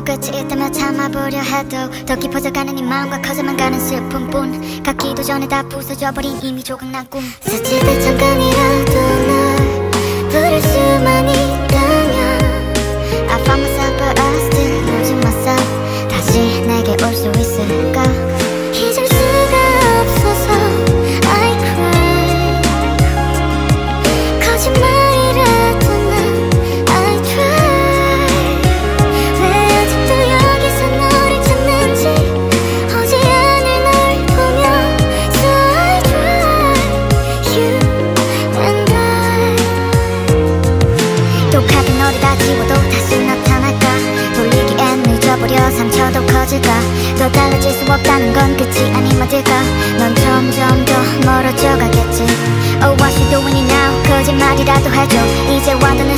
끝이 있다며 참아보려 해도 더 깊어져가는 네 마음과 커져만 가는 슬픔뿐 갖기도 전에 다 부서져버린 이미 조각난 꿈 스칠 때 잠깐이라도 널 부를 수만 있다면 I found myself but I still losing myself 다시 내게 올 수 있을까 잊을 수가 없어서 I cry 거짓말이라도 난 I try 왜 아직도 여기서 너를 찾는지 오지 않을 널 보며 So I try you and I 독하게 너를 다 지워도 다시 나타날까 돌리기엔 늦어버려 상처도 커질까 더 달라질 수 없다는 건 끝이 아닌 맞을까 넌 점점 더 멀어져 가겠지 Oh what you doing now 거짓말이라도 해줘 이제 완전히